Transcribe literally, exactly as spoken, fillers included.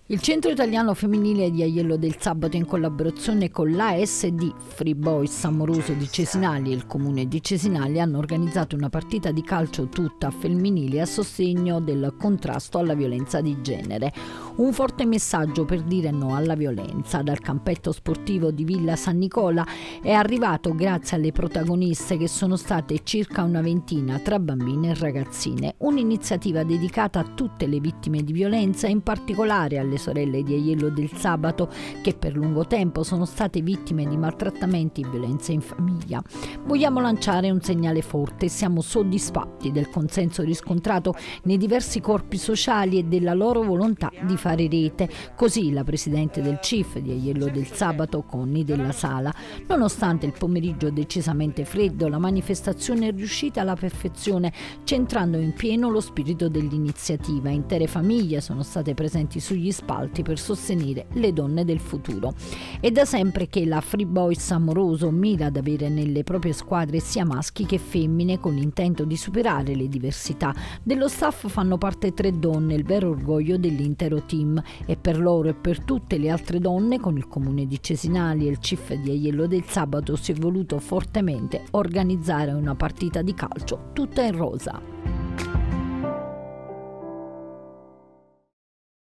Il Centro Italiano Femminile di Aiello del Sabato, in collaborazione con l'A S D Free Boys Amoroso di Cesinali e il Comune di Cesinali, hanno organizzato una partita di calcio tutta femminile a sostegno del contrasto alla violenza di genere. Un forte messaggio per dire no alla violenza. Dal campetto sportivo di Villa San Nicola è arrivato grazie alle protagoniste, che sono state circa una ventina tra bambine e ragazzine. Un'iniziativa dedicata a tutte le vittime di violenza, in particolare alle sorelle di Aiello del Sabato, che per lungo tempo sono state vittime di maltrattamenti e violenze in famiglia. Vogliamo lanciare un segnale forte: siamo soddisfatti del consenso riscontrato nei diversi corpi sociali e della loro volontà di fare rete. Così la presidente del C I F di Aiello del Sabato, Conny Della Sala. Nonostante il pomeriggio decisamente freddo, la manifestazione è riuscita alla perfezione, centrando in pieno lo spirito dell'iniziativa. Intere famiglie sono state presenti sugli spalti per sostenere le donne del futuro. È da sempre che la Free Boys Amoroso mira ad avere nelle proprie squadre sia maschi che femmine, con l'intento di superare le diversità. Dello staff fanno parte tre donne, il vero orgoglio dell'intero team, e per loro e per tutte le altre donne, con il Comune di Cesinali e il C I F di Aiello del Sabato, si è voluto fortemente organizzare una partita di calcio tutta in rosa.